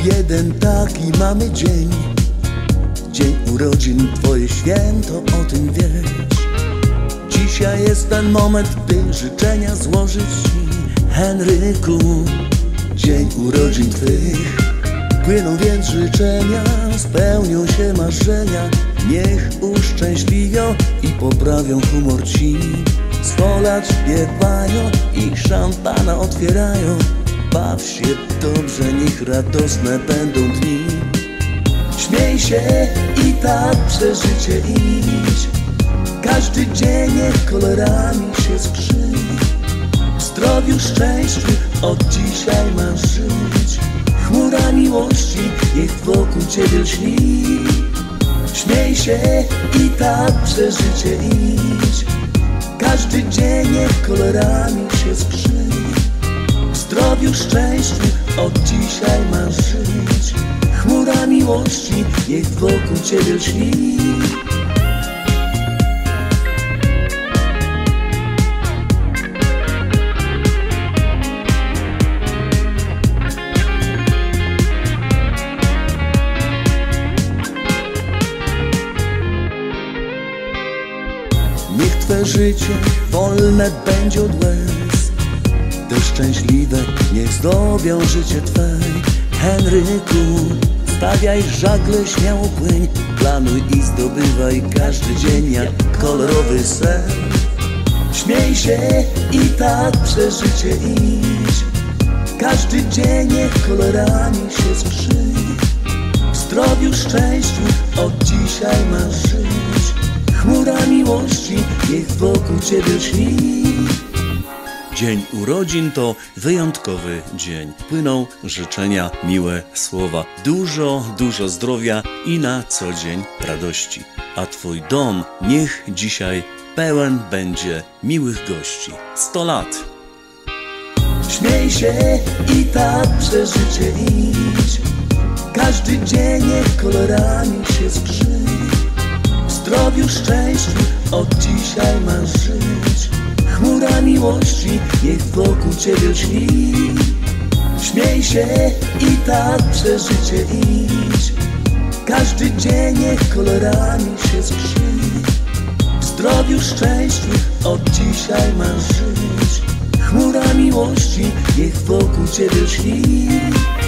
jeden taki mamy dzień, dzień urodzin, twoje święto, o tym wiesz. Dzisiaj jest ten moment, by życzenia złożyć ci, Henryku. Dzień urodzin twych, płyną więc życzenia, spełnią się marzenia. Niech uszczęśliwią i poprawią humor ci. 100 lat śpiewają i szampana otwierają. Baw się dobrze, niech radosne będą dni. Śmiej się i tak przez życie idź. Każdy dzień niech kolorami się skrzy. W zdrowiu, szczęściu od dzisiaj masz żyć. Chmura miłości niech wokół ciebie lśni. Śmiej się i tak przez życie idź. Każdy dzień niech kolorami się skrzy. W zdrowiu, szczęściu od dzisiaj masz żyć. Chmura miłości niech wokół ciebie lśni. Niech twe życie wolne będzie od łez. Te szczęśliwe niech zdobią życie twe. Henryku, stawiaj żagle, śmiało płyń. Planuj i zdobywaj każdy dzień jak kolorowy sen. Śmiej się i tak przez życie idź. Każdy dzień niech kolorami się skrzy. W zdrowiu, szczęściu od dzisiaj masz żyć. Chmura miłości niech wokół ciebie lśni. Dzień urodzin to wyjątkowy dzień. Płyną życzenia, miłe słowa. Dużo zdrowia i na co dzień radości. A twój dom niech dzisiaj pełen będzie miłych gości. 100 lat! Śmiej się i tak przez życie idź. Każdy dzień niech kolorami się skrzy. W zdrowiu, szczęściu od dzisiaj masz żyć. Chmura miłości niech wokół ciebie lśni. Śmiej się i tak przez życie idź. Każdy dzień niech kolorami się skrzy. W zdrowiu, szczęściu od dzisiaj masz żyć. Chmura miłości niech wokół ciebie lśni.